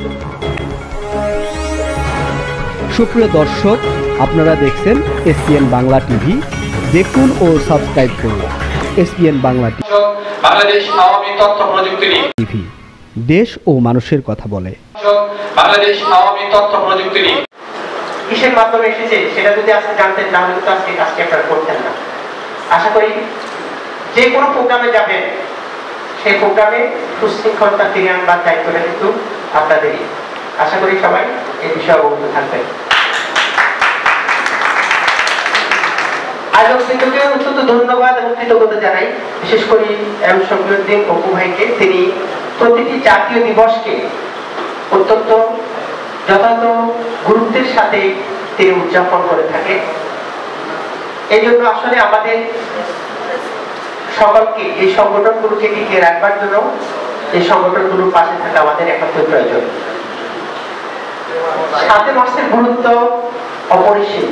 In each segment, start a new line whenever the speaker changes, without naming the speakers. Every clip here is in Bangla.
সুপ্রিয় দর্শক, আপনারা দেখছেন এসপিএন বাংলা টিভি। দেখুন ও সাবস্ক্রাইব করুন এসপিএন বাংলা
বাংলাদেশ আওয়ামী তথ্য প্রযুক্তি
টিভি। দেশ ও মানুষের কথা বলে।
বাংলাদেশ আওয়ামী তথ্য প্রযুক্তি
কিসের মাধ্যমে এসেছে সেটা যদি আজকে জানতেন তাহলে কিন্তু আজকে কাজটি আপনারা করতেন না। আশা করি যে কোনো প্রোগ্রামে যাবেন সেই প্রোগ্রামে সুশৃঙ্খলতা ফিরিয়ে আনবার দায়িত্বটা কিন্তু আপনাদেরই। আশা করি সবাই এই বিষয়ে অবগত থাকবেন। আয়োজক বৃন্দকে অত্যন্ত ধন্যবাদ এবং কৃতজ্ঞতা জানাই, বিশেষ করে এম শফিউদ্দিন অপু ভাইকে। তিনি প্রতিটি জাতীয় দিবসকে অত্যন্ত যথাযথ গুরুত্বের সাথে তিনি উদযাপন করে থাকে। এই জন্য আসলে আমাদের সকলকে এই সংগঠনগুলোকে টিকিয়ে রাখবার জন্য এই সংগঠনগুলোর পাশে থাকা আমাদের একান্ত প্রয়োজন। 7 মাসের গুরুত্ব অপরিসীম।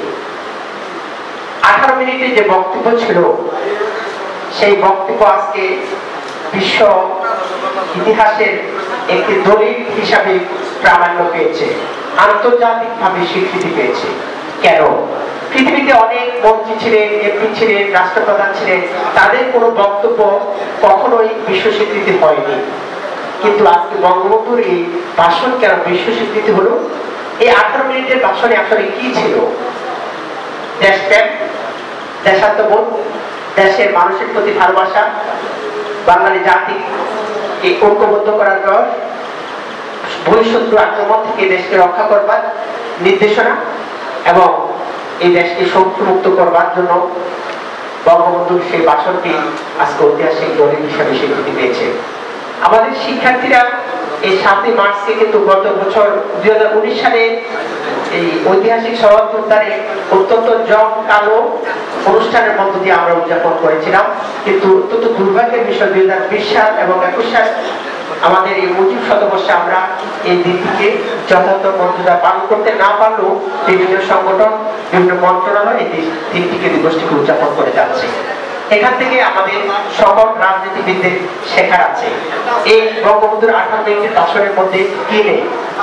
18 মিনিটে যে বক্তব্য ছিল সেই বক্তব্য আজকে বিশ্ব ইতিহাসের একটি দলিল হিসাবে প্রামাণ্য পেয়েছে, আন্তর্জাতিকভাবে স্বীকৃতি পেয়েছে। কেন? পৃথিবীতে অনেক মন্ত্রী ছিলেন, এমপি ছিলেন, রাষ্ট্রপ্রধান ছিলেন, তাদের কোনো বক্তব্য কখনোই বিশ্ব স্বীকৃতি হয়নি। কিন্তু আজকে বঙ্গবন্ধুর এই ভাষণ কেন বিশ্ব স্বীকৃতি হলো? এই 18 মিনিটের ভাষণে আসলে কি ছিল? দেশপ্রেম, দেশাত্মবোধ, দেশের মানুষের প্রতি ভালোবাসা, বাঙালি জাতিকে ঐক্যবদ্ধ করার প্রয়াস, বহিঃশত্রু আক্রমণ থেকে দেশকে রক্ষা করবার নির্দেশনা এবং এই দেশকে শত্রুমুক্ত করবার জন্য বঙ্গবন্ধুর সেই ভাষণটি আজকে ঐতিহাসিক দলিল হিসাবে স্বীকৃতি পেয়েছে। আমাদের শিক্ষার্থীরা এই 7 মার্চকে কিন্তু গত বছর 2019 সালে এই ঐতিহাসিক শরৎ উদ্যানে অত্যন্ত জমকালো অনুষ্ঠানের মধ্য দিয়ে আমরা উদযাপন করেছিলাম। কিন্তু অত্যন্ত দুর্ভাগ্যের বিষয় 2020 সাল এবং 21 সাল আমাদের এই 25 শতবর্ষে আমরা এই দিনটিকে যথাযথ মর্যাদা পালন করতে না পারলেও বিভিন্ন সংগঠন, বিভিন্ন মন্ত্রণালয় এই দিনটিকে দিবসটিকে উদযাপন করে যাচ্ছে। এখান থেকে আমাদের সকল রাজনীতিবিদদের শেখার আছে। এই বঙ্গবন্ধুর 18 মিনিটের ভাষণের মধ্যে কি নেই?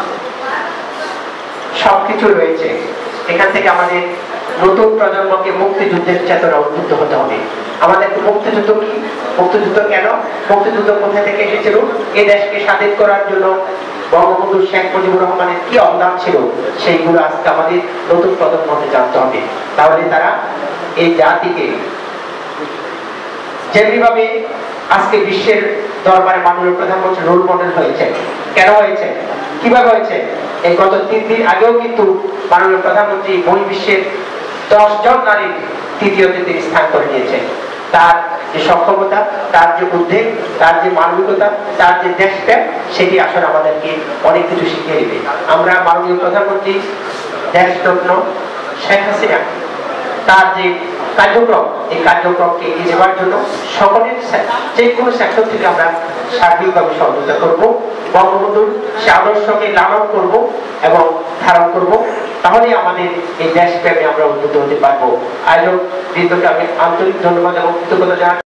সবকিছু রয়েছে। এখান থেকে আমাদের নতুন প্রজন্মকে মুক্তিযুদ্ধের চেতনা উদ্বুদ্ধ হতে হবে। আমাদের মুক্তিযুদ্ধ কি? মুক্তিযুদ্ধ কেন? মুক্তিযুদ্ধ কোথা থেকে এসেছিল? এই দেশকে স্বাধীন করার জন্য বঙ্গবন্ধু শেখ মুজিবুর রহমানের কি অবদান ছিল সেইগুলো আজকে আমাদের নতুন প্রজন্মকে জানতে হবে। তাহলে তারা এই জাতিকে যেভাবে আজকে বিশ্বের দরবারে মাননীয় প্রধানমন্ত্রী রোল মডেল হয়েছে, কেন হয়েছে, কিভাবে হয়েছে? এই গত 3 দিন আগেও কিন্তু মাননীয় প্রধানমন্ত্রী বহির্বিশ্বের 10 জন নারীর তৃতীয়তে তিনি স্থান করে নিয়েছেন। তার যে সক্ষমতা, তার যে উদ্যোগ, তার যে মানবিকতা, তার যে দেশপ্রেম, সেটি আসলে আমাদেরকে অনেক কিছু শিখিয়ে দেবে। আমরা মাননীয় প্রধানমন্ত্রী দেশরত্ন শেখ হাসিনা তার যে কার্যক্রম, এই কার্যক্রমকে এগিয়ে নেওয়ার জন্য সকলের যে কোনো সেক্টর থেকে আমরা সার্বিকভাবে সহযোগিতা করব। বঙ্গবন্ধুর সে আদর্শকে লালন করব এবং ধারণ করব। তাহলে আমাদের এই দেশপ্রেমে আমরা উন্নত হতে পারবো। আয়োজক বৃন্দকে আমি আন্তরিক ধন্যবাদ এবং কৃতজ্ঞতা জানাই।